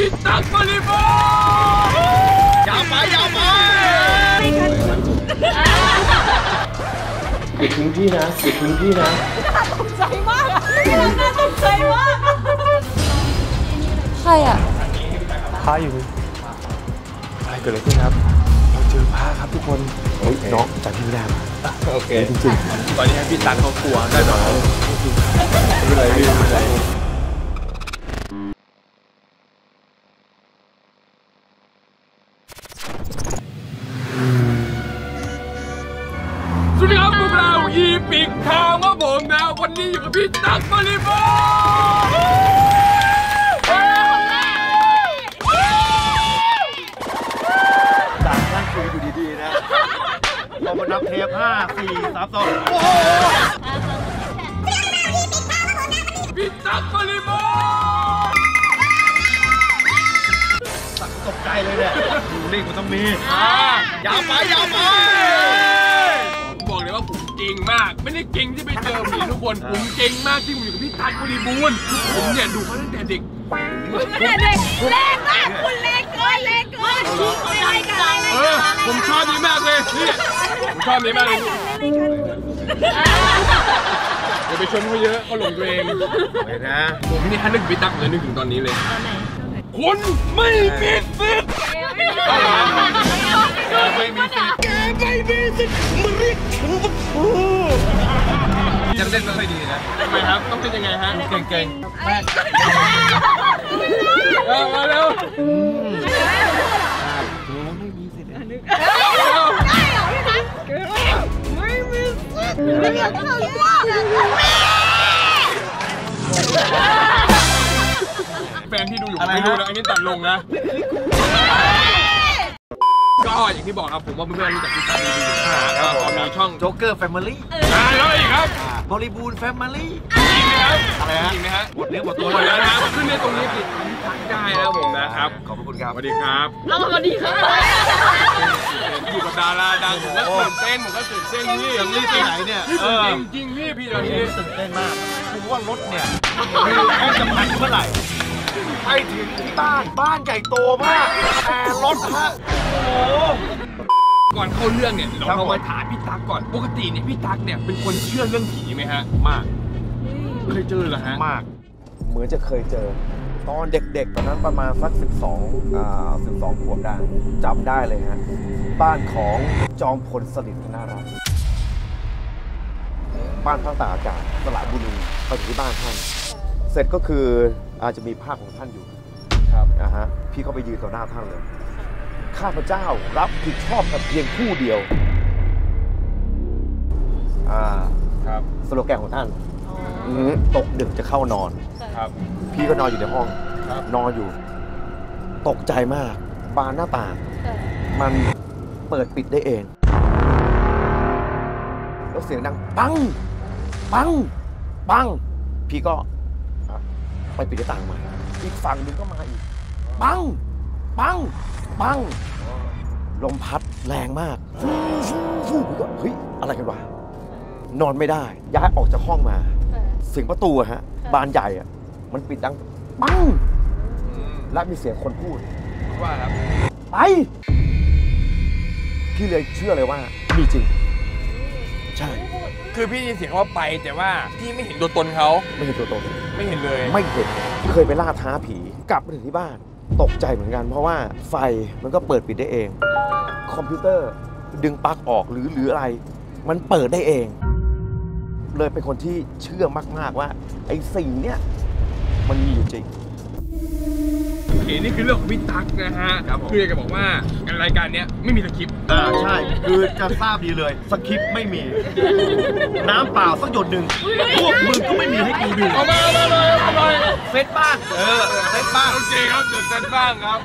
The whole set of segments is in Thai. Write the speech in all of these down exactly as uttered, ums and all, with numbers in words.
พี่ตั๊กบริบูรณ์ยาวไปยาวไปปิดพื้นที่นะปิดพื้นที่นะตกใจมากพี่รักน่าตกใจมากใครอ่ะพระอยู่อะไรเกิดอะไรขึ้นครับเราเจอพระครับทุกคนเฮ้ยน้องจำพี่ไม่ได้โอเคจริงๆตอนนี้พี่ตั๊กเขากลัวได้หรอไม่เป็นไรไม่เป็นไรสวัสดีครับพวกเราอีปิกทาวครับผมนะวันนี้อยู่กับพี่ตั๊กบริบูรณ์จากนั่งคุยอยู่ดีๆนะเรามานับเทปห้าสี่สามสองโอ้โหพี่ตั๊กบริบูรณ์ตกใจเลยเนี่ยดูเลขมันต้องมียาวไปยาวไปบอกเลยว่าผมเก่งมากไม่ได้เก่งที่ไปเจอผีทุกคนผมเก่งมากที่ผมอยู่กับพี่ตั๊กบริบูรณ์ผมเนี่ยดูเขาตั้งแต่เด็กตั้งแต่เด็กแรงมากคุณแรงเกินแรงเกินอะไรกันอะไรกันผมชอบนี้มากเลยนี่ผมชอบนี้มากเลยอย่าไปชมเขาเยอะเขาหลงตัวเองเลยนะผมนี่ถ้านึกพี่ตั๊กเลยนึกถึงตอนนี้เลยคุณไม่มีสิทธิ์ไม่มีสิทธิ์ไม่มีสิทธิ์มาเรียกฉันว่าครูยังเล่นไม่ค่อยดีนะทำไมครับต้องเป็นยังไงฮะเก่งๆแม่มาเร็วไม่มีสิทธิ์ได้เหรอพี่ตั๊กไม่มีสิทธิ์ไม่อยากจะรู้ว่าแฟนที่ดูอยู่ไม่รู้นะอันนี้ตัดลงนะก็อย่างที่บอกครับผมว่าเพื่อนๆรู้จักพี่ตั๊กดีๆก็มีช่องโจ๊กเกอร์แฟมิลี่แล้วอีกครับบริบูรณ์แฟมิลี่จริงไหมครับอะไรฮะจริงไหมฮะหมดเนื้อหมดตัวแล้วนะขึ้นในตรงนี้ผิดทักได้นะผมนะครับขอบคุณครับสวัสดีครับเราสวัสดีครับอยู่กับดาราดังผมก็ตื่นเต้นผมก็ตื่นเต้นนี่นี่ที่ไหนเนี่ยจริงจริงพี่พี่ตอนนี้ตื่นเต้นมากผมว่ารถเนี่ยไม่จะพันเมื่อไหร่ไปถึงที่บ้านบ้านใหญ่โตมากแต่รถฮะโอ้โหก่อนเข้าเรื่องเนี่ยเราเอามาถามพี่ตั๊กก่อนปกติเนี่ยพี่ตั๊กเนี่ยเป็นคนเชื่อเรื่องผีไหมฮะมากเคยเจอเหรอฮะมากเหมือนจะเคยเจอตอนเด็กๆตอนนั้นประมาณสักสิบสองอ่าสิบสองขวบได้จำได้เลยฮะบ้านของจอมพลสฤษดิ์ธนรัตน์บ้านพักตากอากาศสระบุรีไปถึงที่บ้านท่านเสร็จก็คืออาจจะมีภาพของท่านอยู่ครับนะฮะพี่ก็ไปยืนต่อหน้าท่านเลยข้าพเจ้ารับผิดชอบแต่เพียงผู้เดียวอ่าครับสโลแกนของท่านตกดึกจะเข้านอนครับพี่ก็นอนอยู่ในห้องนอนอยู่ตกใจมากบานหน้าต่างมันเปิดปิดได้เองแล้วเสียงดังปังปังปังพี่ก็ไปปิดหน้าต่างใหม่อีกฝั่งนึงก็มาอีกปังปังปังลมพัดแรงมากฟูพี่ก็เฮ้ยอะไรกันวะนอนไม่ได้ย้ายออกจากห้องมาเสียงประตูฮะบานใหญ่อะมันปิดดังปังและมีเสียงคนพูดว่าครับไปพี่เลยเชื่อเลยว่ามีจริงใช่คือพี่ได้ยินเสียงว่าไปแต่ว่าพี่ไม่เห็นตัวตนเขาไม่เห็นตัวตนไม่เห็นเลยไม่เห็นเคยไปล่าท้าผีกลับมาถึงที่บ้านตกใจเหมือนกันเพราะว่าไฟมันก็เปิดปิดได้เองคอมพิวเตอร์ดึงปลั๊กออกหรือหรืออะไรมันเปิดได้เองเลยเป็นคนที่เชื่อมากๆว่าไอ้สิ่งเนี้ยมันมีอยู่จริงโอเคนี่คือเรื่องของพี่ตั๊กนะฮะคืออยากจะบอกว่ารายการนี้ไม่มีสคริปต์อ่าใช่คือจะทราบดีเลยสคริปต์ไม่มีน้ำเปล่าสักหยดหนึ่งพวกมึงก็ไม่มีให้กูดื่มเอามาเอามาเอามาเซตบ้างเออเซตบ้างโอเคครับเดี๋ยวเซตบ้างครับ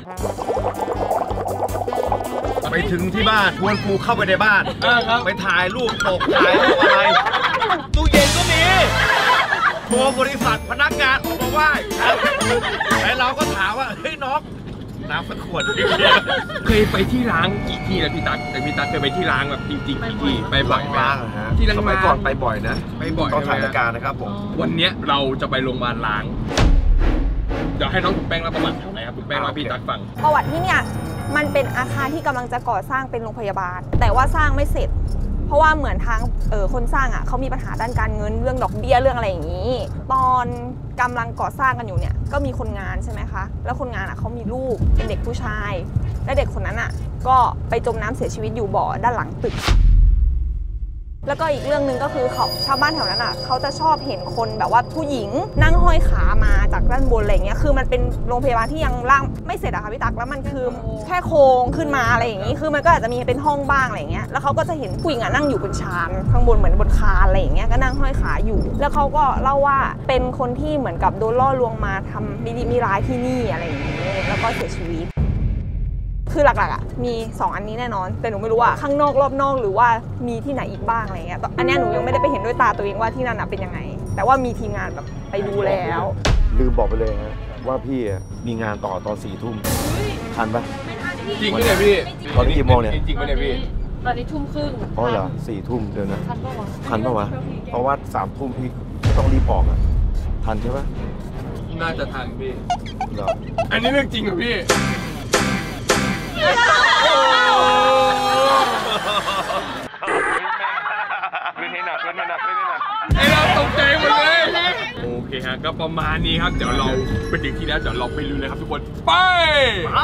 ไปถึงที่บ้านชวนกูเข้าไปในบ้านไปถ่ายรูปตกถ่ายรูปอะไรตู้เย็นก็มีโทรบริษัทพนักงานออกมาไหว้แล้วเราก็ถามว่าเฮ้ยน้องน้ำสักขวดเคยไปที่ร้านกี่ที่แล้วพี่ตั๊กแต่พี่ตั๊กเคยไปที่ร้านแบบจริงๆกี่ที่ไปบ่อยร้านเหรอฮะที่ร้านสมัยก่อนไปบ่อยนะไปบ่อยตอนถ่ายรายการนะครับผมวันนี้เราจะไปโรงพยาบาลล้างเดี๋ยวให้น้องถุงแป้งรับประวัติหน่อยครับถุงแป้งรับพี่ตั๊กฟังประวัติที่เนี่ยมันเป็นอาคารที่กำลังจะก่อสร้างเป็นโรงพยาบาลแต่ว่าสร้างไม่เสร็จเพราะว่าเหมือนทางเออคนสร้างอ่ะเขามีปัญหาด้านการเงินเรื่องดอกเบี้ยเรื่องอะไรอย่างนี้ตอนกำลังก่อสร้างกันอยู่เนี่ยก็มีคนงานใช่ไหมคะแล้วคนงานอ่ะเขามีลูกเป็นเด็กผู้ชายและเด็กคนนั้นอ่ะก็ไปจมน้ำเสียชีวิตอยู่บ่อด้านหลังตึกแล้วก็อีกเรื่องหนึ่งก็คือเขาชาวบ้านแถวนั้นอ่ะเขาจะชอบเห็นคนแบบว่าผู้หญิงนั่งห้อยขามาจากด้านบนอะไรเงี้ยคือมันเป็นโรงพยาบาลที่ยังร่างไม่เสร็จอะค่ะพี่ตั๊กแล้วมันคือแค่โครงขึ้นมาอะไรอย่างงี้คือมันก็อาจจะมีเป็นห้องบ้างอะไรเงี้ยแล้วเขาก็จะเห็นผู้หญิงอ่ะนั่งอยู่บนชานข้างบนเหมือนบนคานอะไรอย่างเงี้ยก็นั่งห้อยขาอยู่แล้วเขาก็เล่าว่าเป็นคนที่เหมือนกับโดนล่อลวงมาทำมิดีมิร้ายที่นี่อะไรอย่างงี้แล้วก็เสียชีวิตคือหลักๆอ่ะมีสองอันนี้แน่นอนแต่หนูไม่รู้ว่าข้างนอกรอบนอกหรือว่ามีที่ไหนอีกบ้างอะไรเงี้ยอันนี้หนูยังไม่ได้ไปเห็นด้วยตาตัวเองว่าที่นั่นเป็นยังไงแต่ว่ามีทีมงานแบบไปดูแล้วลืมบอกไปเลยฮะว่าพี่มีงานต่อตอนสี่ทุ่มทันปะจริงไหมเนี่ยพี่ตอนนี้กี่โมงเนี่ยจริงไหมเนี่ยพี่ตอนนี้ทุ่มครึ่งอ๋อเหรอสี่ทุ่มเดี๋ยวนะทันปะวะทันปะวะเพราะว่าสามทุ่มพี่ต้องรีบออกอ่ะทันใช่ปะน่าจะทันพี่เหรออันนี้เรื่องจริงเหรอพี่เล่นให้หนักเล่นให้หนักเล่นให้หนักไอ้เราตกใจหมดเลยโอเคฮะก็ประมาณนี้ครับเดี๋ยวเราเป็นดึกที่แล้วเดี๋ยวเราไปลุยเลยครับทุกคนไปไป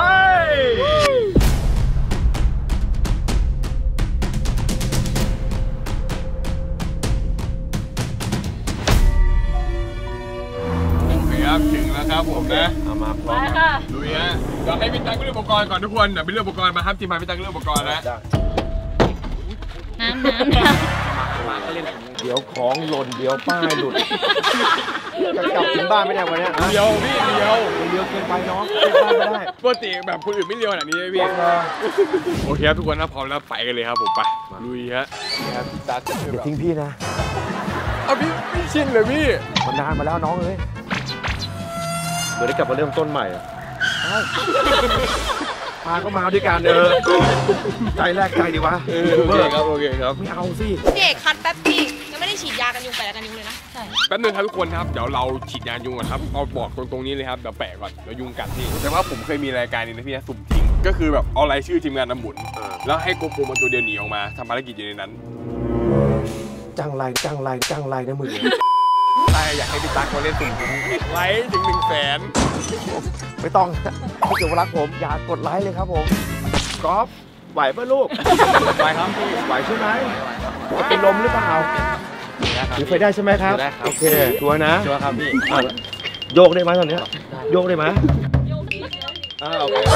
ถึงแล้วครับผมนะเอามาพร้อมลุยฮะเดี๋ยวให้พี่ตั๊กเลือกอุปกรณ์ก่อนทุกคนเดี๋ยวไปเลือกอุปกรณ์มาครับทีมงานพี่ตั๊กเลือกอุปกรณ์นะน้ำน้ำน้ำเดี๋ยวของหล่นเดี๋ยวป้ายหลุดจะกลับถึงบ้านไม่ได้วันนี้เดียวพี่เดียวเดียวเกินไปน้องเกินบ้านไม่ได้ปกติแบบคนอื่นไม่เดียวขนาดนี้พี่โอเคครับทุกคนนะพร้อมแล้วไปกันเลยครับผมไปลุยฮะพี่ตั๊กอย่าทิ้งพี่นะเอาพี่ไม่ชินเลยพี่มันนานมาแล้วน้องเลยเดี๋ยวได้กลับมาเริ่มต้นใหม่อ่ะมาก็มาด้วยกันเออใจแรกใจดีวะโอเคครับโอเคครับไม่เอาสิพี่เอกคัดแป๊บพี่ยังไม่ได้ฉีดยากันยุงไปแล้วกันยุงเลยนะใช่แป๊บนึงครับทุกคนครับเดี๋ยวเราฉีดยายุงก่อนครับเอาบอกตรงตรงนี้เลยครับเดี๋ยวแปะก่อนเดี๋ยวยุงกัดพี่แต่ว่าผมเคยมีรายการนี้นะพี่นะสุ่มจริงก็คือแบบเอารายชื่อทีมงานน้ำหมุนแล้วให้โกโปรมันตัวเดียวหนีออกมาทำภารกิจอยู่ในนั้นจังไรจังไรจังไรนะมือใช่อยากให้พี่ตั๊กมาเล่นสุ่มไลค์ถึงหนึ่งแสนไม่ต้องถ้าเกิดว่ารักผมอย่ากดไลค์เลยครับผมกอล์ฟไหวป่ะลูกไหวครับพี่ไหวใช่ไหมจะเป็นลมหรือเปล่าหรือไฟได้ใช่ไหมครับโอเคชัวร์นะชัวร์ครับพี่โยกได้ไหมตอนนี้โยกได้ไหมอ่าโอเค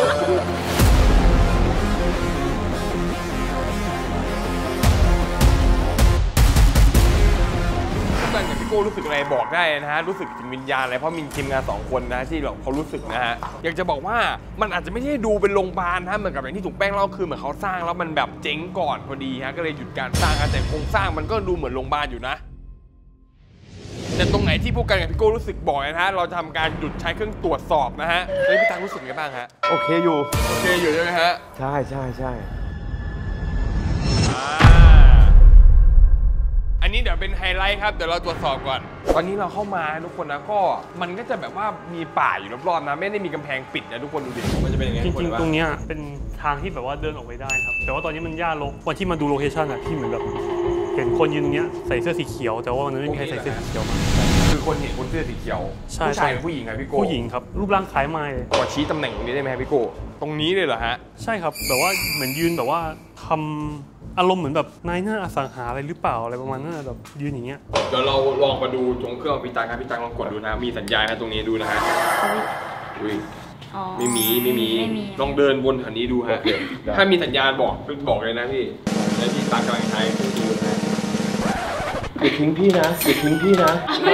อย่างพี่โก้รู้สึกอะไรบอกได้นะฮะรู้สึกถึงวิญญาณอะไรเพราะมีทีมงานสองคนนะที่เขารู้สึกนะฮะอยากจะบอกว่ามันอาจจะไม่ใช่ดูเป็นโรงพยาบาลนะเหมือนกับอย่างที่ถุงแป้งเล่าคือเหมือนเขาสร้างแล้วมันแบบเจ๊งก่อนพอดีฮะก็เลยหยุดการสร้างแต่โครงสร้างมันก็ดูเหมือนโรงพยาบาลอยู่นะแต่ตรงไหนที่พวกกันกับพี่โก้รู้สึกบ่อยนะฮะเราจะทำการหยุดใช้เครื่องตรวจสอบนะฮะแล้วพี่ตังรู้สึกไงบ้างฮะโอเคอยู่โอเคอยู่ใช่ไหมฮะใช่ใช่ใช่อันนี้เดี๋ยวเป็นไฮไลท์ครับเดี๋ยวเราตรวจสอบก่อนตอนนี้เราเข้ามาทุกคนนะก็มันก็จะแบบว่ามีป่าอยู่รอบๆนะไม่ได้มีกำแพงปิดนะทุกคนดูดิมันจะเป็นยังไงจริงๆตรงนี้เป็นทางที่แบบว่าเดินออกไปได้ครับแต่ว่าตอนนี้มันหญ้ารกวันที่มาดูโลเคชั่นอะที่เหมือนแบบเห็นคนยืนตรงนี้ใส่เสื้อสีเขียวแต่ว่าวันนั้นไม่มีใครใส่เสื้อสีเขียวมาคือคนเห็นคนเสื้อสีเขียวผู้ชายผู้หญิงครับพี่โก้ผู้หญิงครับรูปร่างคล้ายไม้ขอชี้ตำแหน่งตรงนี้ได้ไหมพี่โก้ตรงนี้เลยเหรอฮะใช่ครับแบบว่าเหมือนยืนแบบว่าทำอารมณ์เหมือนแบบนายหน้าอสังหาอะไรหรือเปล่าอะไรประมาณนั้นแบบยืนอย่างเงี้ยเดี๋ยวเราลองมาดูตรงเครื่องพี่ตังครับพี่ตังลองกดดูนะมีสัญญาณนะตรงนี้ดูนะฮะอุ้ยไม่มีไม่มีลองเดินวนแถวนี้ดูฮะถ้ามีสัญญาณบอกบอกเลยนะพี่แล้วพี่ตังกำลังใช้ดูนะอย่าทิ้งพี่นะอย่าทิ้งพี่นะ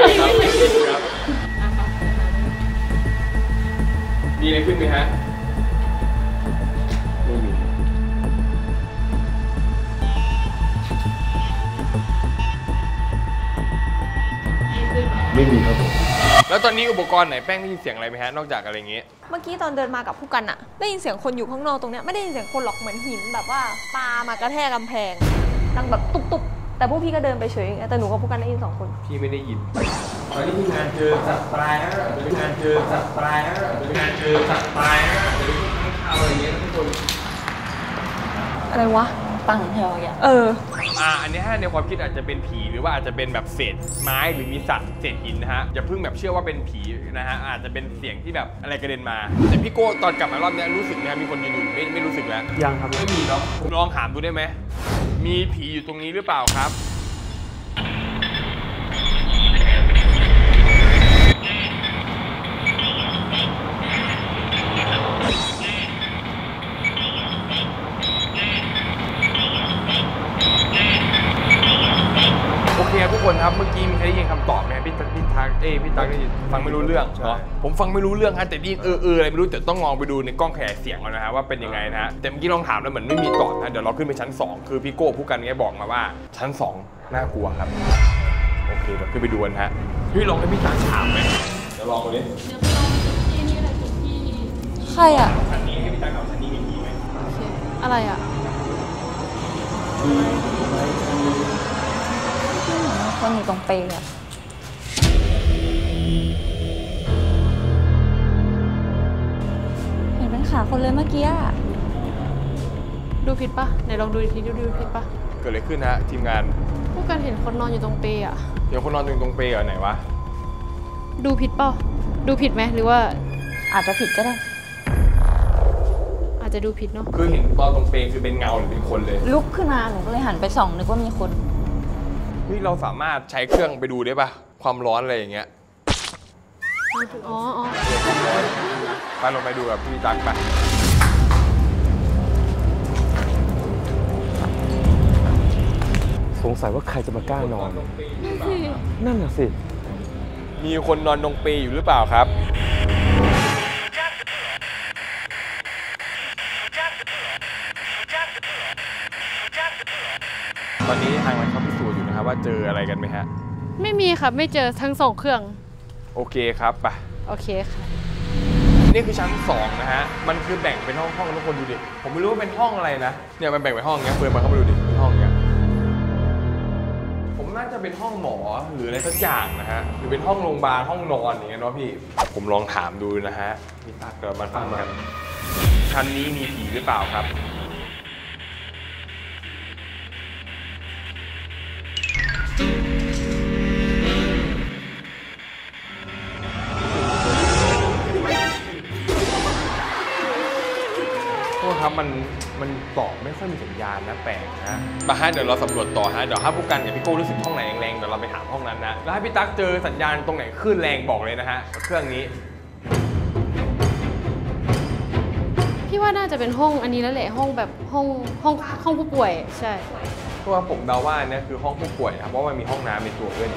มีอะไรขึ้นไหมฮะไม่มีไม่มีครับผมแล้วตอนนี้อุปกรณ์ไหนแป้งได้ยินเสียงอะไรไหมฮะนอกจากอะไรอย่างเงี้ยเมื่อกี้ตอนเดินมากับผู้กันอะได้ยินเสียงคนอยู่ข้างนอกตรงเนี้ยไม่ได้ยินเสียงคนหรอกเหมือนหินแบบว่าปลามากระแทกกำแพงดังแบบตุบตุบแต่พวกพี่ก็เดินไปเฉยแต่หนูกับพวกกันได้ยินสองคนพี่ไม่ได้ยินตอนนี้ทีมงานเจอสัตว์ตายนะทีมงานเจอสัตว์ตายนะทีมงานเจอสัตว์ตายนะเดี๋ยวพี่ข้าวอะไรอย่างเงี้ยทุกคนอะไรวะปังเทลอย่างเอออ่าอันนี้ในความคิดอาจจะเป็นผีหรือว่าอาจจะเป็นแบบเศษไม้หรือมีสัตว์เศษหินนะฮะอย่าเพิ่งแบบเชื่อว่าเป็นผีนะฮะอาจจะเป็นเสียงที่แบบอะไรกระเด็นมาแต่พี่โก้ตอนกลับมารอบนี้รู้สึกไหมมีคนยืนอยู่ไม่ไม่รู้สึกแล้วยังครับไม่มีเนาะผมลองถามดูได้ไหมมีผีอยู่ตรงนี้หรือเปล่าครับโอเคทุกคนครับเมื่อกี้มีใครได้ยินคำตอบไหมพี่ตั๊กพี่ทักเอ้พี่ตั๊กได้ยินฟังไม่รู้เรื่องเนาะผมฟังไม่รู้เรื่องฮะแต่ได้ยินเออเอออะไรไม่รู้แต่ต้องลองไปดูในกล้องขยายเสียงก่อนนะฮะว่าเป็นยังไงนะฮะแต่เมื่อกี้ลองถามแล้วเหมือนไม่มีตอบนะเดี๋ยวเราขึ้นไปชั้นสองคือพี่โก้ผู้กันไงบอกมาว่าชั้นสองน่ากลัวครับโอเคเดี๋ยวขึ้นไปดูกันฮะพี่ลองให้พี่ตั๊กถามไหมเดี๋ยวลองดูดิใครอ่ะชั้นนี้ให้พี่ตั๊กถามชั้นนี้มีผีไหมโอเคอะไรอ่ะคนอยู่ตรงเปรย์อ่ะเห็นเป็นขาคนเลยเมื่อกี้อ่ะดูผิดปะไหนลองดูอีกทีดูดูผิดปะเกิดอะไรขึ้นฮะทีมงานพวกกันเห็นคนนอนอยู่ตรงเปรย์อะเดี๋ยวคนนอนตรงตรงเปรย์เหรอไหนวะดูผิดเปล่าดูผิดไหมหรือว่าอาจจะผิดก็ได้อาจจะดูผิดเนาะคือเห็นตอนตรงเปรย์คือเป็นเงาหรือเป็นคนเลยลุกขึ้นมาหนูก็เลยหันไปส่องนึกว่ามีคนเฮ้ยเราสามารถใช้เครื่องไปดูได้ปะความร้อนอะไรอย่างเงี้ยอ๋ออ๋อไปลงไปดูกับพี่ตั๊กไปสงสัยว่าใครจะมากล้านอน นั่นน่ะสิมีคนนอนตรงเปรย์อยู่หรือเปล่าครับ ตอนนี้ทางมันเขาพิสูจน์อยู่นะครับว่าเจออะไรกันไหมฮะไม่มีครับไม่เจอทั้งสองเครื่องโอเคครับไปโอเคค่ะนี่คือชั้นสองนะฮะ มันคือแบ่งเป็นห้องห้องทุกคนดูดิ ผมไม่รู้ว่าเป็นห้องอะไรนะ เนี่ยมันแบ่งเป็นห้องอย่างเงี้ยเฟิร์นมาเข้ามาดูดิเป็นห้องอย่างเงี้ย ผมน่าจะเป็นห้องหมอหรืออะไรสักอย่างนะฮะ หรือเป็นห้องโรงพยาบาลห้องนอนอย่างเงี้ยเนาะพี่ ผมลองถามดูนะฮะพี่ตั๊กเดี๋ยวมาฟังกัน ชั้นนี้มีผีหรือเปล่าครับ โทษครับมันมันตอบไม่ค่อยมีสัญญาณนะแปลกนะมาฮะเดี๋ยวเราสำรวจต่อฮะเดี๋ยวถ้าผู้กันกับพี่โก้รู้สึกห้องไหนแรงๆเดี๋ยวเราไปถามห้องนั้นนะแล้วให้พี่ตั๊กเจอสัญญาณตรงไหนคลื่นแรงบอกเลยนะฮะเครื่องนี้พี่ว่าน่าจะเป็นห้องอันนี้แล้วแหละห้องแบบห้องห้องห้องผู้ป่วยใช่เพราะว่าผมเดาว่าเนี่ยคือห้องผู้ป่วยนะครับเพราะว่ามันมีห้องน้ำในตัวด้วย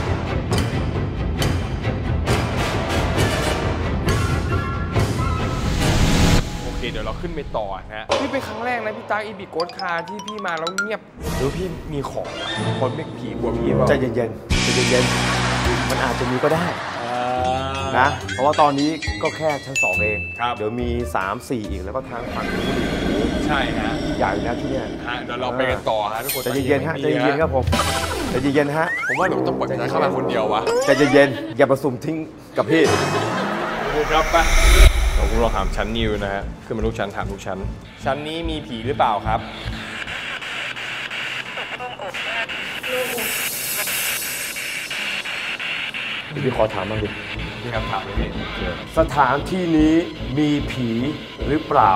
โอเคเดี๋ยวเราขึ้นไปต่อนะฮะนี่เป็นครั้งแรกนะพี่ตั๊กอีบิโกสคาร์ที่พี่มาแล้วเงียบหรือพี่มีของอะคนไม่ผีกลัวผีเปล่าใจเย็นๆใจเย็นๆมันอาจจะมีก็ได้นะ เพราะว่าตอนนี้ก็แค่ชั้นสองเองครับเดี๋ยวมีสาม สี่อีกแล้วก็ทางฝั่งนู้นอีกใช่ฮะใหญ่นะที่เนี่ยฮะเดี๋ยวเราไปกันต่อฮะทุกคนใจเย็นๆฮะใจเย็นๆครับผมใจเย็นๆฮะผมว่าเราต้องปล่อยพี่ตั๊กเข้ามาคนเดียววะใจเย็นๆอย่าประสุมทิ้งกับพี่ครับปะเราลองถามชั้นนิวนะฮะขึ้นมาทุกชั้นถามทุกชั้น ชั้นนี้มีผีหรือเปล่าครับพี่ขอถามบ้างดิมีคำถามเลยพี่สถานที่นี้มีผีหรือเปล่า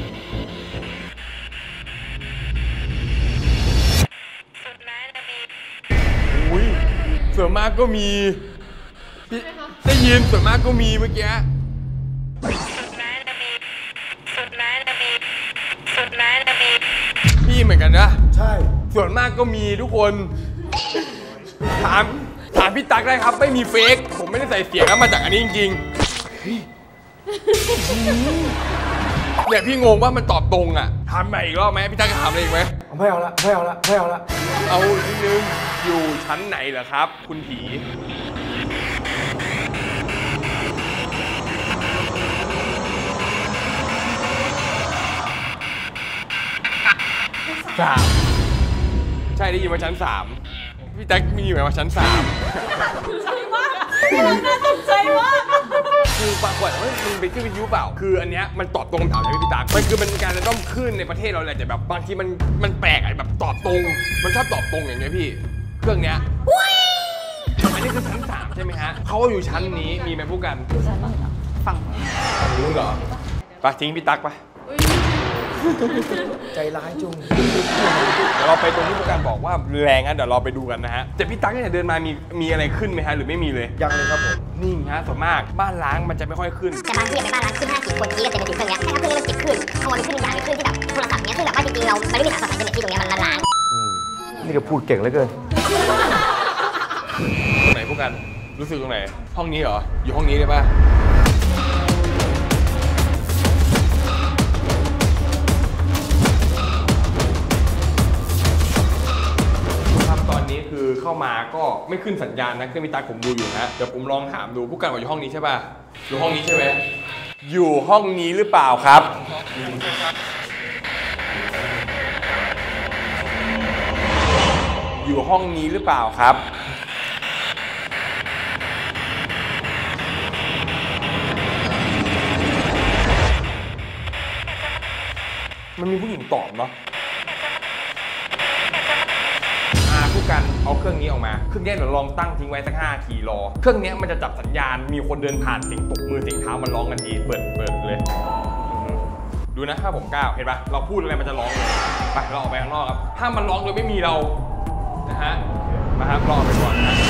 อุ้ยส่วนมากก็มีพี่ได้ยินส่วนมากก็มีเมื่อกี้พี่เหมือนกันนะใช่ส่วนมากก็มีทุกคน ถามถามพี่ตั๊กได้ครับไม่มีเฟกผมไม่ได้ใส่เสียงนะมาจากอันนี้จริงๆเนี่ยพี่งงว่ามันตอบตรงอ่ะถามใหม่อีกรอบไหมพี่ตั๊กจะถามอะไรอีกไหมไม่เอาละไม่เอาละไม่เอาละเอาทีนึงอยู่ชั้นไหนเหรอครับ คุณผีสามใช่ได้ยินว่าชั้นสามพี่แจ็คมีอยู่ไหมว่าชั้นสามใช่มากน่าตกใจมากคือปรากฏว่ามันเป็นขึ้นวิทยุเปล่าคืออันเนี้ยมันตอบตรงคำถามเลยพี่ตั๊กมันคือเป็นการจะต้องขึ้นในประเทศเราแหละแต่แบบบางทีมันมันแปลกไอ้แบบตอบตรงมันชอบตอบตรงอย่างเงี้ยพี่เครื่องเนี้ยอันนี้คือชั้นสามใช่ไหมฮะเขาอยู่ชั้นนี้มีไหมผู้กันฝั่งนู้นเหรอไปทิ้งพี่ตั๊กไปใจร้ายจุงเดี๋ยวเราไปตรงที่ผู้การบอกว่าแรงนะเดี๋ยวเราไปดูกันนะฮะแต่พี่ตั๊กเนี่ยเดินมามีมีอะไรขึ้นไหมฮะหรือไม่มีเลยยังเลยครับผมนี่ฮะส่วนมากบ้านล้างมันจะไม่ค่อยขึ้นแต่บางที่เป็นบ้านร้างขึ้นห้าสิบคนนี้ก็จะเป็นถึงเครื่องเนี้ยให้เครื่องนี้มันติดขึ้นข้างบนขึ้นอีกอย่างนึงขึ้นที่แบบโทรศัพท์เนี้ยซึ่งแบบว่าจริงๆเรามันไม่มีสายสายอินเทอร์เน็ตที่ตรงเนี้ยมันล้างนี่ก็พูดเก่งเหลือเกินตรงไหนผู้การรู้สึกตรงไหนห้องนี้เหรออยู่ห้องนี้ได้ป่ะตอนนี้คือเข้ามาก็ไม่ขึ้นสัญญาณนะเครื่องมิตาผมดูอยู่นะเดี๋ยวผมลองถามดูผู้การว่าอยู่ห้องนี้ใช่ป่ะอยู่ห้องนี้ใช่ไหมอยู่ห้องนี้หรือเปล่าครับอยู่ห้องนี้หรือเปล่าครับมันมีผู้หญิงตอบเนาะผู้กันเอาเครื่องนี้ออกมาเครื่องนี้เดี๋ยวลองตั้งทิ้งไว้สักห้านาทีรอเครื่องนี้มันจะจับสัญญาณมีคนเดินผ่านเสียงตบมือเสียงเท้ามันร้องกันทีเปิดเปิดเลยดูนะถ้าผมก้าวเห็นปะเราพูดอะไรมันจะร้องเลยไปเราออกไปข้างนอกครับถ้ามันร้องโดยไม่มีเรานะฮะมาครับรอไปก่อนนะ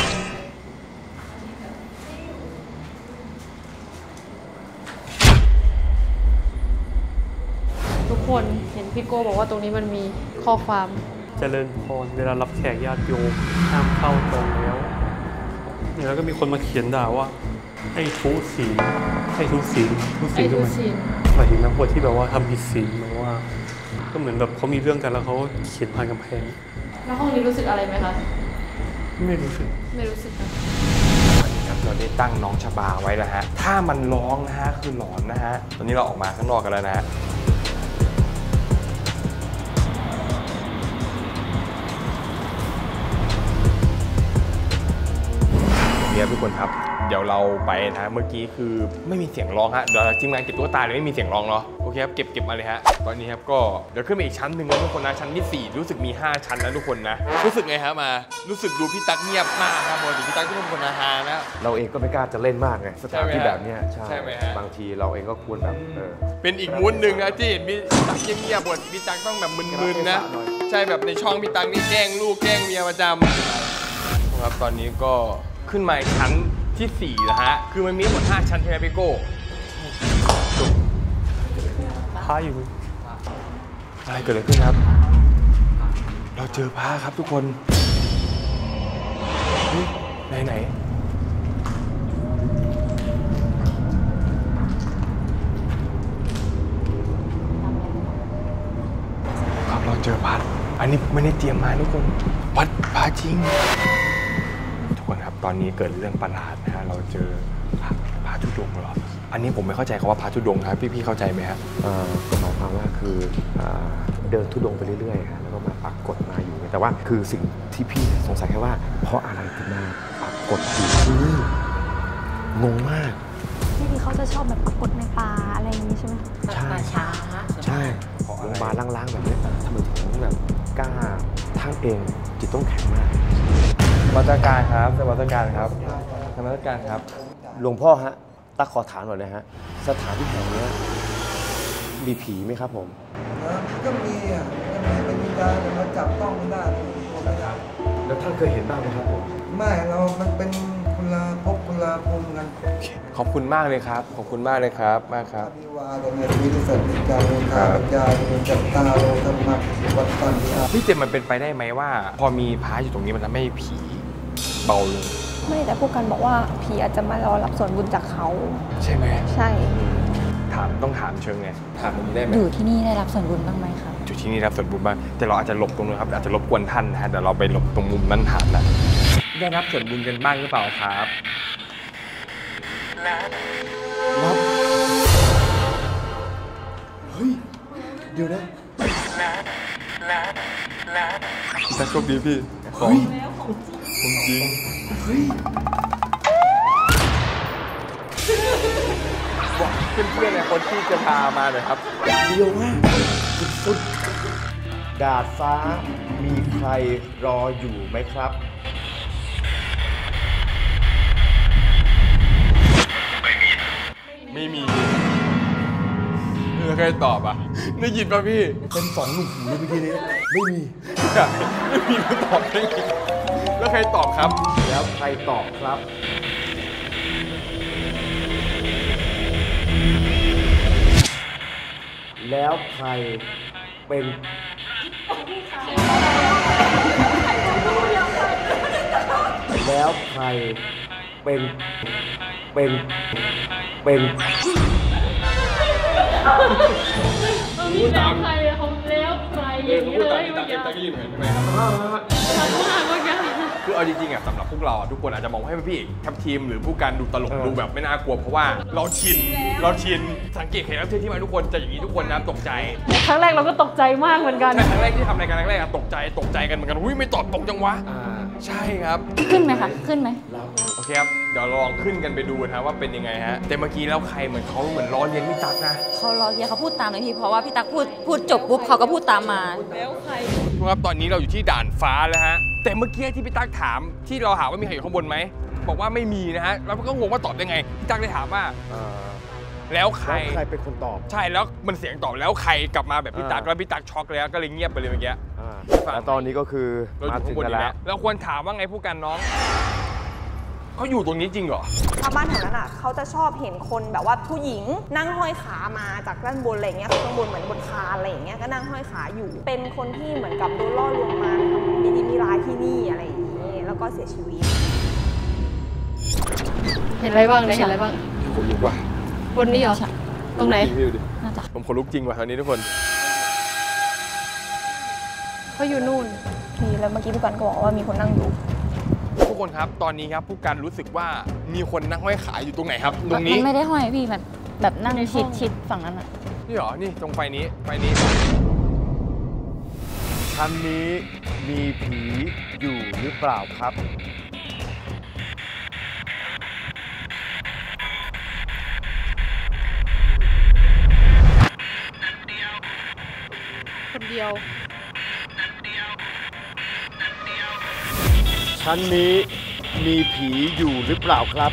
ทุกคนเห็นพี่โก้บอกว่าตรงนี้มันมีข้อความเจริญพรเวลารับแขกญาติโยมห้ามเข้าตรงแล้วเนี่ยแล้วก็มีคนมาเขียนด่าว่าไอ้ทุศีลไอ้ทุศีลทุศีลคือหมายถึงนักบวชที่แบบว่าทำผิดศีลแบบว่าก็เหมือนแบบเขามีเรื่องกันแล้วเขาเขียนผ่านกำแพงแล้วห้องนี้รู้สึกอะไรไหมคะไม่รู้สึกไม่รู้สึกครับเราได้ตั้งน้องชบาไว้แล้วฮะถ้ามันร้องนะฮะคือหลอนนะฮะตอนนี้เราออกมาข้างนอกกันแล้วนะฮะเนี่ยทุกคนครับเดี๋ยวเราไปนะเมื่อกี้คือไม่มีเสียงร้องฮะเดี๋ยวทีมงานเก็บตัวตายเลยไม่มีเสียงร้องเนาะโอเคครับเก็บเก็บมาเลยฮะตอนนี้ครับก็เดี๋ยวขึ้นไปอีกชั้นหนึ่งแล้วทุกคนนะชั้นที่สี่รู้สึกมีห้าชั้นแล้วทุกคนนะรู้สึกไงฮะมารู้สึกดูพี่ตั๊กเงียบมากครับปกติพี่ตั๊กที่เป็นคนฮาๆนะเราเองก็ไม่กล้าจะเล่นมากไงสถานที่แบบนี้ใช่ไหมฮะบางทีเราเองก็ควรแบบเออเป็นอีกมูดหนึ่งนะที่เห็นพี่ตั๊กเงียบๆบทพี่ตั๊กต้องแบบมึนๆนะใช่แบบในช่องพี่ตั๊กนี่แกล้งลูกแกล้งเมียประจำครับตอนนี้ก็ขึ้นมาชั้นที่สี่แล้วฮะคือมันมีหมดห้าชั้นใช่ไหมพี่โก้พระอยู่อะไรเกิดอะไรขึ้นครับเราเจอพระครับทุกคนไหนไหนครับเราเจอพระอันนี้ไม่ได้เตรียมมาทุกคนวัดพระจริงทุกคนครับตอนนี้เกิดเรื่องประหลาดนะฮะเราเจอพระพระธุดงค์เหรออันนี้ผมไม่เข้าใจคำว่าพระธุดงค์ครับพี่ๆเข้าใจไหมครับก็หมายความว่าคือเดินธุดงค์ไปเรื่อยๆแล้วก็มาปักกฎมาอยู่แต่ว่าคือสิ่งที่พี่สงสัยแค่ว่าเพราะอะไรถึงมาปักกฎอยู่ที่นี่งงมากที่ที่เขาจะชอบแบบปักกฎในป่าอะไรอย่างนี้ใช่ไหมใช่ช้าใช่โรงพยาบาลล้างๆแบบนี้ทำไมถึงแบบกล้าท่านเองจิตต้องแข็งมากมาตรการครับมาตรการครับมาตรการครับหลวงพ่อฮะตั๊กขอถามหน่อยนะฮะสถานที่แห่งนี้มีผีไหมครับผมก็มีอ่ะเป็นวิญญาณมาจับต้องได้แล้วท่านเคยเห็นบ้างไหมครับผมไม่เรามันเป็นคนละภพคนละภูมิกันขอบคุณมากเลยครับขอบคุณมากเลยครับมากครับวิวาลเนี่ยวิริสัตติกาโลกาปัญญาโลจัตตาโลธรรมะวัฏฏันติพี่เจมมันเป็นไปได้ไหมว่าพอมีพระอยู่ตรงนี้มันทำให้ผีเบาลงไม่แต่พวกกันบอกว่าผีอาจจะมารอรับส่วนบุญจากเขาใช่ไหมใช่ถามต้องถามเชิงไงถามตรงนี้ได้ไหมอยู่ที่นี่ได้รับส่วนบุญบ้างไหมครับอยู่ที่นี่รับส่วนบุญบ้างแต่เราอาจจะหลบตรงนู้นครับอาจจะรบกวนท่านนะฮะเดี๋ยวเราไปหลบตรงมุมนั้นถามนะได้รับส่วนบุญกันบ้างหรือเปล่าครับรับเฮ้ยเดี๋ยวนะพี่โชคดีพี่เฮ้ยจริงบอกเพื่อนๆในคนที่จะพามาหน่อยครับเดียวมากสุดๆดาดฟ้ามีใครรออยู่ไหมครับไม่มีแล้วใครตอบอ่ะได้ยินป่ะพี่เป็นสองลูกหูเลยเมื่อกี้นี้ไม่มีไม่มีใครตอบได้ไงแล้วใครตอบครับแล้วใครตอบครับ แล้วใครเป็น แล้วใครเป็น เป็น เป็นมีแล้วใครอะเขาแล้วใครอย่างนี้เลยเมื่อกี้ตะกี้เหมือนไหมครับชัดมากเมื่อกี้คือเอาจริงๆอ่ะสำหรับพวกเราทุกคนอาจจะมองให้พี่ทัพทีมหรือผู้การดูตลกดูแบบไม่น่ากลัวเพราะว่าเราชินเราชินสังเกตเห็นนักเที่ยวที่มาทุกคนจะอย่างนี้ทุกคนนะตกใจครั้งแรกเราก็ตกใจมากเหมือนกันใช่ครั้งแรกที่ทำรายการครั้งแรกอะตกใจตกใจกันเหมือนกันอุ้ยไม่ตอบตรงจังวะใช่ครับขึ้นไหมคะขึ้นไหมโอเคครับเดี๋ยวลองขึ้นกันไปดูนะว่าเป็นยังไงฮะแต่เมื่อกี้แล้วใครเหมือนเขาเหมือนล้อเลียนพี่ตั๊กนะเขารอเรียกเขาพูดตามเลยพี่เพราะว่าพี่ตั๊กพูดพูดจบปุ๊บเขาก็พูดตามมาแล้วใครทุกครับตอนนี้เราอยู่ที่ด่านฟ้าแล้วฮะแต่เมื่อกี้ที่พี่ตั๊กถามที่เราหาว่ามีใครอยู่ข้างบนไหมบอกว่าไม่มีนะฮะแล้วก็งงว่าตอบได้ไงพี่ตั๊กเลยถามว่าแล้วใครแล้วใครเป็นคนตอบใช่แล้วมันเสียงตอบแล้วใครกลับมาแบบพี่ตั๊กแล้วพี่ตั๊กช็อกเลยก็เลยเงียบไปเลยเมื่อกี้แล้วตอนนี้ก็คือเราอมายู่ถึข้าง งบนกันอีกแล้แล้ว วเราควรถามว่าไงผู้กันน้องเขาอยู่ตรงนี้จริงเหรอชาวบ้านแถวนั้นอ่ะเขาจะชอบเห็นคนแบบว่าผู้หญิงนั่งห้อยขามาจากด้านบนอะไรอย่างเงี้ยข้างบนเหมือนบนคานอะไรอย่างเงี้ยก็นั่งห้อยขาอยู่ เป็นคนที่เหมือนกับโดนล่อลวงมามีดีมีร้ายที่นี่อะไรอย่างเงี้ยแล้วก็เสียชีวิตเห็นอะไรบ้างเนี่ยเห็นอะไรบ้างขนลุกว่ะบนนี้เหรอตรงไหนพี่ดูดิน่าจะผมขนลุกจริงว่ะตอนนี้ทุกคนเขาอยู่นู่นมีแล้วเมื่อกี้ผู้กันก็บอกว่ามีคนนั่งอยู่ทุกคนครับตอนนี้ครับผู้กันรู้สึกว่ามีคนนั่งห้อยขาอยู่ตรงไหนครับ ตรงนี้มันไม่ได้ห้อยพี่มันแบบนั่งชิดชิดฝั่งนั้นอะนี่เหรอนี่ตรงไฟนี้ไฟนี้ชั้นนี้มีผีอยู่หรือเปล่าครับคนเดียวชั้นนี้มีผีอยู่หรือเปล่าครับ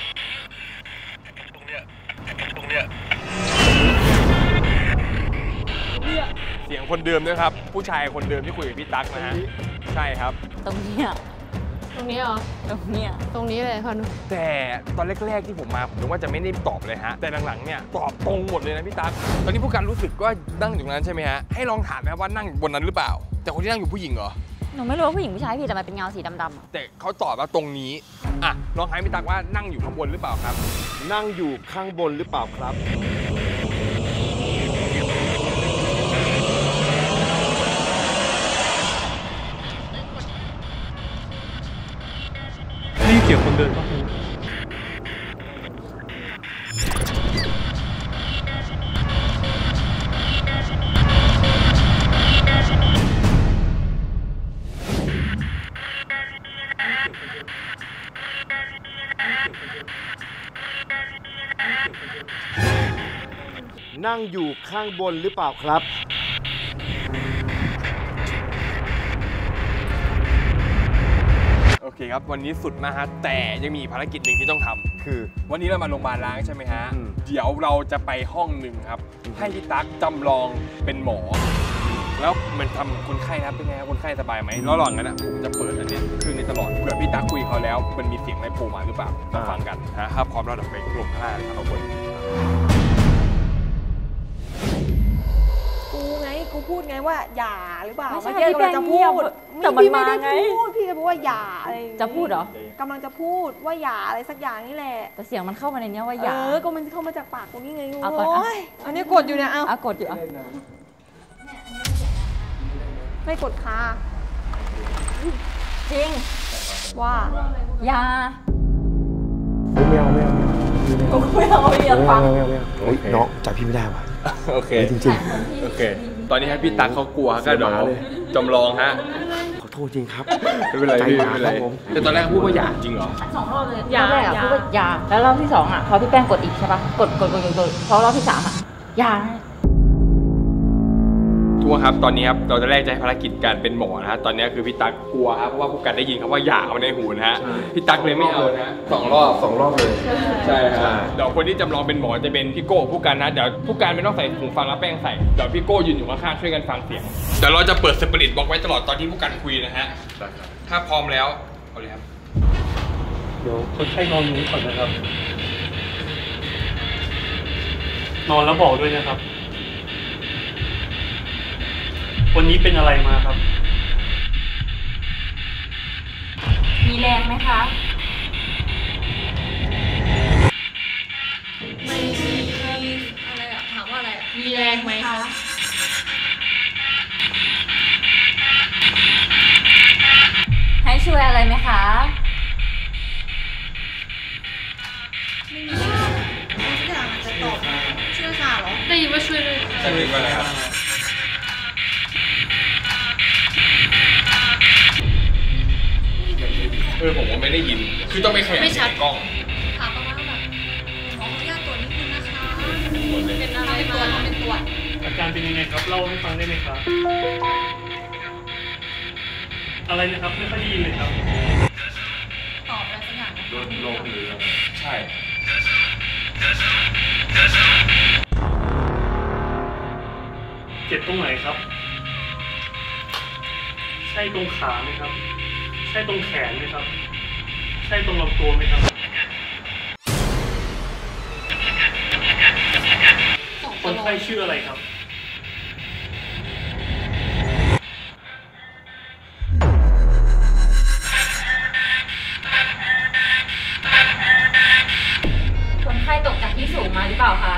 เสียงคนเดิมด้วยครับผู้ชายคนเดิมที่คุยกับพี่ตั๊กนะฮะใช่ครับตรงเนี้ยตรงนี้เหรอตรงเนี้ยตรงนี้เลยค่ะแต่ตอนแรกๆที่ผมมาผมนึกว่าจะไม่ได้ตอบเลยฮะแต่หลังๆเนี่ยตอบตรงหมดเลยนะพี่ตั๊กตอนนี้ผู้การรู้สึกว่านั่งอยู่ตรงนั้นใช่ไหมฮะให้ลองถามนะว่านั่งบนนั้นหรือเปล่า แต่คนที่นั่งอยู่ผู้หญิงเหรอหนูไม่รู้ว่าผู้หญิงผู้ชายพี่แต่มันเป็นเงาสีดำๆอะแต่เขาตอบว่าตรงนี้อ่ะลองให้พี่ตั๊กว่านั่งอยู่ข้างบนหรือเปล่าครับนั่งอยู่ข้างบนหรือเปล่าครับนี่เกี่ยวคนเดินปะนั่งอยู่ข้างบนหรือเปล่าครับโอเคครับวันนี้สุดนะฮะแต่ยังมีภารกิจหนึ่งที่ต้องทำคือวันนี้เรามาโรงพยาบาลล้างใช่ไหมฮะอืมเดี๋ยวเราจะไปห้องหนึ่งครับ ให้พี่ตั๊กจำลองเป็นหมอ แล้วมันทำคนไข้นะครับเป็นไงครับคนไข้สบายไหมแล้วระหว่างนั้นอ่ะผมจะเปิดอันเนี้ยคืนนี้ตลอดเผื่อพี่ตั๊กคุยเขาแล้วมันมีเสียงอะไรโผล่มาหรือเปล่ามาฟังกันนะถ้าพร้อมแล้วเราไปกลุ่มข้างล่างครับทุกคนกูไงกูพูดไงว่าอย่าหรือเปล่าไม่ใช่เมื่อกี้พี่แป้งกำลังจะเงีพูยบดแต่มันพี่มาไได้ไงพูดพี่จะพูดว่าอย่าอะไรอย่างงี้จะพูดเหรอกำลังจะพูดว่าอย่าอะไรสักอย่างนี่แหละแต่เสียงมันเข้ามาในเนี้ยว่าอเอย่าง อก็มันเข้ามาจากปากกูนี่ไงเอาก่อนโอ้ยอันนี้กดอยู่เนี่ยเอาอ่ะกดอยู่อ่ะไม่กดคาจริงว่าอย่าไม่เอาไม่เอากูไม่เอาอย่าฟังไม่เอาไม่เอาเฮ้ยน้องจับพี่ไม่ได้ว่ะโอเคจริงโอเค ตอนนี้ให้พี่ตั๊กเขากลัวก็เดี๋ยวเสียหมาเลยจำลองฮะขอโทโทษจริงครับไม่เป็นไรพี่ไม่เป็นไรแต่ตอนแรกพูดว่าหย่าจริงเหรอสองรอบเลยรอบแรกอะพูดว่าหย่าแล้วรอบที่สองอะพอพี่แป้งกดอีกใช่ปะกดกดกดกดกดพอรอบที่สามอะหย่าทุกคนครับตอนนี้ครับเราจะแรกจะให้ภารกิจการเป็นหมอนะฮะตอนนี้คือพี่ตั๊กกลัวครับเพราะว่าผู้การได้ยินคำว่าหย่าเอาในหูนะฮะพี่ตั๊กเลยไม่เอานะสองรอบสองรอบเลยใช่ครับเดี๋ยวคนที่จำลองเป็นหมอจะเป็นพี่โก้ผู้การนะเดี๋ยวผู้การไม่ต้องใส่หูฟังแล้วแป้งใส่เดี๋ยวพี่โก้ยืนอยู่ข้างๆช่วยกันฟังเสียงเดี๋ยวเราจะเปิดสปิริตบ็อกไว้ตลอดตอนที่ผู้การคุยนะฮะถ้าพร้อมแล้วเอาเลยครับเดี๋ยวคนไข้นอนนี้ก่อนนะครับนอนแล้วบอกด้วยนะครับวันนี้เป็นอะไรมาครับมีแรงไหมคะไม่มีอะไรอะถามว่าอะไรอะมีแรงไหมคะให้ช่วยอะไรไหมคะไม่มีทุกอย่างอาจจะตอบช่วยค่ะเหรอได้ยินว่าช่วยเลยใช่ไหมอะไรครับเออผมว่าไม่ได้ยินคือต้องไปแข่งในกล้องถามประมาณแบบขออนุญาตตรวจนิดนึงนะคะเป็นอะไรมาเป็นตรวจอาการเป็นยังไงครับเล่าให้ฟังได้ไหมครับอะไรนะครับไม่ค่อยได้ยินเลยครับตอบอะไรสักอย่างโดนลงหรือใช่เจ็บตรงไหนครับใช่ตรงขาไหมครับใช่ตรงแขนไหมครับใช่ตรงลำตัวไหมครับคนไข้ชื่ออะไรครับคนไข้ตกจากที่สูงมาหรือเปล่าคะ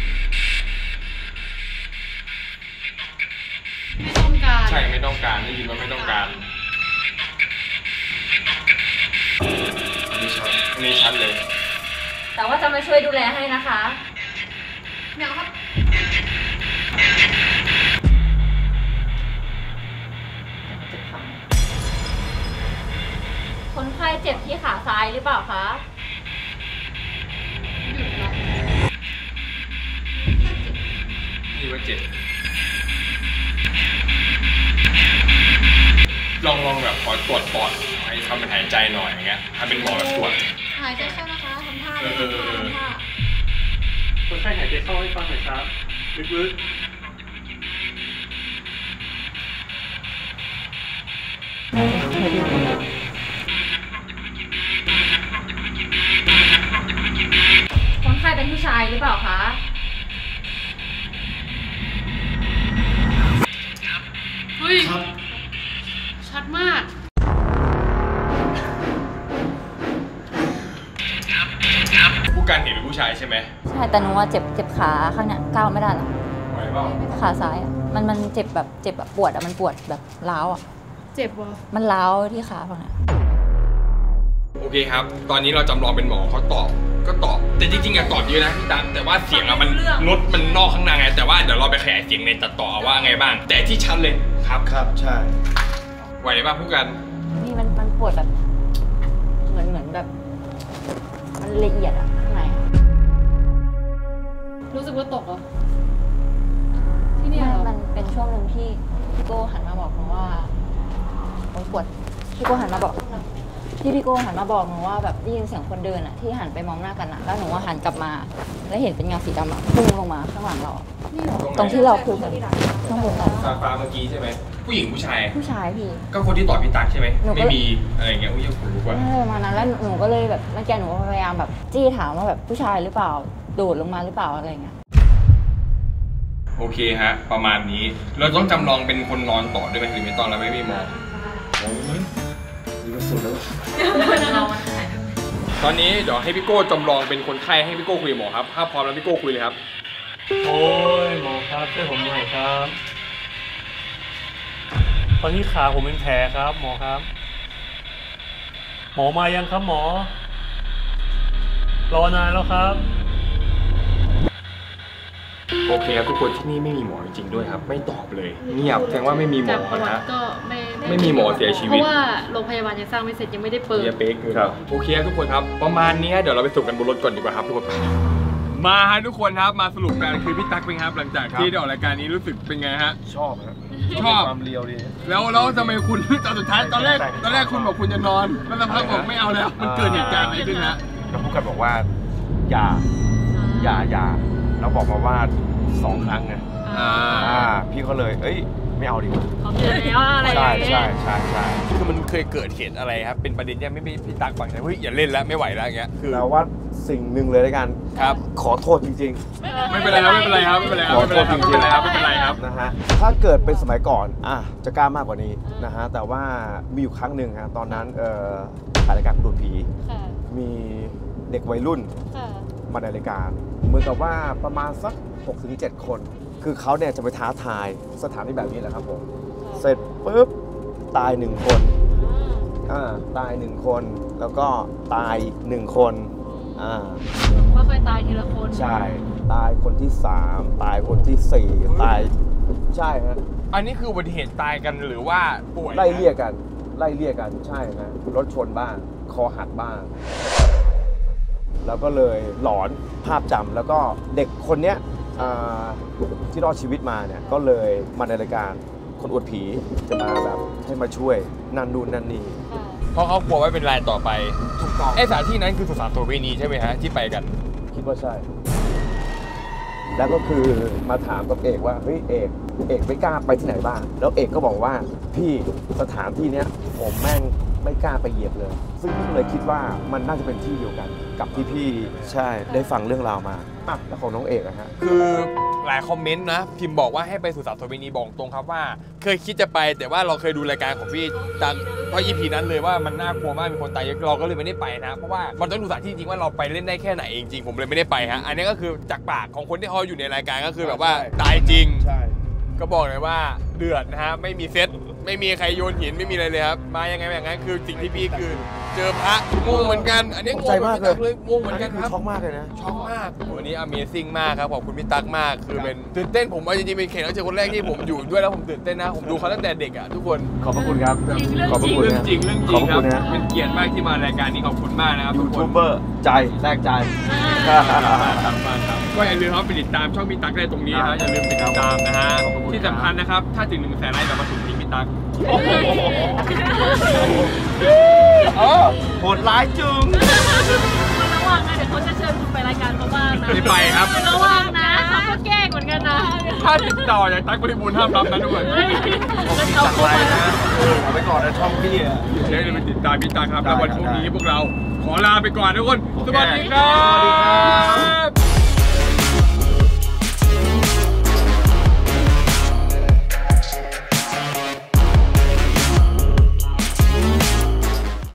ไม่ต้องการใช่ไม่ต้องการได้ยินว่าไม่ต้องการอันนี้ชัดอันนี้ชัดเลยแต่ว่าจะมาช่วยดูแลให้นะคะเดี๋ยวครับคนไข้เจ็บที่ขาซ้ายหรือเปล่าคะหยุดแล้วนี่ว่าเจ็บลองลองแบบขอตรวจปอดให้ทำเป็นหายใจหน่อยอย่างเงี้ยถ้าเป็นหมอแบบตรวจหายใจเข้านะคะทำท่าทำท่าคนไข้หายใจเข้าให้ฟังหน่อยครับลึกๆคนไข้เป็นผู้ชายหรือเปล่าคะเฮ้ยชัดมากผู้การเห็นเป็นผู้ชายใช่ไหมใช่แต่หนูว่าเจ็บเจ็บขาข้างเนี้ยก้าวไม่ได้หรอไหวเปล่าขาซ้ายอ่ะมันมันเจ็บแบบเจ็บแบบปวดอ่ะมันปวดแบบร้าวอ่ะเจ็บวะมันร้าวที่ขาฝั่งเนี้ยโอเคครับตอนนี้เราจำลองเป็นหมอเขาตอบก็ตอบแต่จริงๆอะตอบเยอะนะพี่ตั๊กแต่ว่าเสียงอะมันลดมันนอกข้างในไงแต่ว่าเดี๋ยวเราไปขยายเสียงในตัดต่อว่าไงบ้างแต่ที่ชัดเลยครับครับใช่ไหวป่ะผู้กันนี่มันมันปวดแบบเหมือนเหมือนแบบมันละเอียดอะข้างในรู้สึกว่าตกเหรอที่นี่มันเป็นช่วงหนึ่งที่พี่โก้หันมาบอกหนูว่าโอ๊ยปวดพี่โก้หันมาบอกที่พี่โก้หันมาบอกหนูว่าแบบได้ยินเสียงคนเดินอะที่หันไปมองหน้ากันอะแล้วหนูว่าหันกลับมาแล้วเห็นเป็นเงาสีดำอะพุ่งลงมาข้างหลังเราตรงที่เราคุยกันข้างบนเราฟ้าฟ้าเมื่อกี้ใช่ไหมผู้หญิงผู้ชายผู้ชายพี่ก็คนที่ตอบพี่ตั๊กใช่ไหมไม่มีอะไรเงี้ยอุ้ยยังขนลุกว่ะประมาณนั้นแล้วหนูก็เลยแบบเมื่อกี้หนูพยายามแบบจี้ถามว่าแบบผู้ชายหรือเปล่าโดดลงมาหรือเปล่าอะไรเงี้ยโอเคฮะประมาณนี้เราต้องจำลองเป็นคนนอนต่อด้วยไหมหรือไม่ต้องแล้วไม่มีมองโอ้ยนี่ก็สุดแล้วตอนนี้เดี๋ยวให้พี่โก้จำลองเป็นคนไข้ให้พี่โก้คุยกับหมอครับถ้าพร้อมแล้วพี่โก้คุยเลยครับโอ้ยหมอครับช่วยผมหน่อยครับตอนนี้ขาผมเป็นแผลครับหมอครับหมอมายังครับหมอรอนานแล้วครับโอเคครับทุกคนที่นี่ไม่มีหมอจริงๆด้วยครับไม่ตอบเลยเงียบแสดงว่าไม่มีหมจากอประวัตินะก็ไม่ไม่มีหมอเสียชีวิตเพราะว่าโรงพยาบาลยังสร้างไม่เสร็จยังไม่ได้เปิดเฮียเป๊กครับโอเคครับทุกคนครับประมาณนี้เดี๋ยวเราไปสรุปกันบนรถก่อนดีกว่าครับทุกคนมาฮะทุกคนครับมาสรุปกันคือพี่ตั๊กเป็นครับหลังจากที่ได้ออกรายการนี้รู้สึกเป็นไงฮะชอบครับชอบความเรียวดีแล้วแล้วทำไมคุณตอนสุดท้ายตอนแรกตอนแรกคุณบอกคุณจะนอนแล้วสักพักบอกไม่เอาแล้วมันเกิดเหตุการณ์อะไรขึ้นฮะก็พูดกันบอกว่าอย่าอย่าอย่าแล้วบอกมาว่าสองครั้งไงอ่าอ่าพี่ก็เลยเอ้ยไม่เอาดีกว่าเขาเจอแล้วอะไรใช่ใช่ใช่ใช่คือมันเคยเกิดเหตุอะไรครับเป็นประเด็นยังไม่ไม่พี่ตั๊กฟังแต่เฮ้ยอย่าเล่นแล้วไม่ไหวแล้วอย่างเงี้ยคือแล้วว่าสิ่งหนึ่งเลยด้วยกันครับขอโทษจริงไม่เป็นไรครับไม่เป็นไรครับไม่เป็นไรครับไม่เป็นไรครับไม่เป็นไรครับไม่เป็นไรครับๆนะฮะถ้าเกิดเป็นสมัยก่อนอ่ะจะกล้ามากกว่านี้นะฮะแต่ว่ามีอยู่ครั้งหนึ่งฮะตอนนั้นเอ่อถ่ายรายการดูดผีค่ะมีเด็กวัยรุ่นค่ะมาในรายการเหมือนกับว่าประมาณสัก หกถึงเจ็ด คน คือเขาเนี่ยจะไปท้าทายสถานที่แบบนี้แหละครับผม เสร็จปุ๊บตายหนึ่งคนอ่าตายหนึ่งคน แล้วก็ตายอีกหนึ่งคนอ่าค่อยๆตายทีละคนใช่ ตายคนที่สามตายคนที่สี่ตายใช่ฮะอันนี้คืออุบัติเหตุตายกันหรือว่าป่วยไล่เลี่ยกันไล่เลี่ยกันใช่ฮะรถชนบ้างคอหักบ้าง แล้วก็เลยหลอนภาพจำแล้วก็เด็กคนเนี้ยอ่าที่รอดชีวิตมาเนี่ยก็เลยมาในรายการคนอวดผีจะมาแบบให้มาช่วยนั่นนู่นนั่นนี่เพราะเขากลัวว่าเป็นรายต่อไปถูกต้องไอ้สถานที่นั้นคือสุสานโสเภณีใช่ไหมฮะที่ไปกันคิดว่าใช่ แล้วก็คือมาถามกับเอกว่าเฮ้ยเอกเอกไม่กล้าไปที่ไหนบ้างแล้วเอกก็บอกว่าพี่สถานที่เนี้ยผมแม่งไม่กล้าไปเหยียบเลย ซึ่งพี่เลยคิดว่ามันน่าจะเป็นที่เดียวกันกับที่พี่ใช่ได้ฟังเรื่องราวมาอ่ะแล้วของน้องเอกอะฮะคือหลายคอมเมนต์นะพิมพ์บอกว่าให้ไปสุสานโสเภณีบอกตรงครับว่า เคยคิดจะไปแต่ว่าเราเคยดูรายการของพี่ตังเพราะอีพีนั้นเลยว่ามันน่ากลัวมากมีคนตายเยอะเราก็เลยไม่ได้ไปนะเพราะว่ามันต้องดูสถานที่จริงว่าเราไปเล่นได้แค่ไหนเองจริงผมเลยไม่ได้ไปฮะอันนี้ก็คือจากปากของคนที่เขาอยู่ในรายการก็คือแบบว่าตายจริงใช่ก็บอกเลยว่าเดือดนะฮะไม่มีเซตไม่มีใครโยนหินไม่มีอะไรเลยครับมายังไงแบบนั้นคือสิ่งที่พี่คือเจอพระงงเหมือนกัน อันนี้งงใจมากเลยงงเหมือนกันครับช็อกมากเลยนะช็อกมากวันนี้ Amazing มากครับขอบคุณพี่ตั๊กมากคือเป็นตื่นเต้นผมเอาจริงๆเป็นแขกรับเชิญคนแรกที่ผมอยู่ด้วยแล้วผมตื่นเต้นนะผมดูเขาตั้งแต่เด็กอ่ะทุกคนขอบพระคุณครับ ขอบพระคุณเรื่องนะจริงเรื่องจขริอบงพระครัคุบณนะเป็นเกียรติมากที่มารายการนี้ขอบคุณมากนะครับยูทุกคทูนบเบอร์ใจแลกใจก็อย่าลืมครับไปติดตามช่องพี่ตั๊กได้ตรงนี้นะฮะอย่าลืมติดตามนะฮะที่สำคัญนะครับถ้าถึงหนึ่งแสนไลค์แบบมาถึงที่พี่ตั๊กโหดร้ายจุงคุณระวังนะเดี๋ยวเขาจะเชิญคุณไปรายการเขาบ้างนะไม่ไปครับคุณระวังนะเขาก็แกล้งเหมือนกันนะถ้าติดต่ออย่างตั๊กบริบูรณ์ห้ามรับนะทุกคนแล้วเขาเข้ามาเอาไปก่อนนะช่องพี่อะเดี๋ยวเราไปติดตามพี่ตั๊กครับได้แล้ววันพรุ่งนี้ได้พวกเราขอลาไปก่อนทุกคนโอเคสวัสดีครับ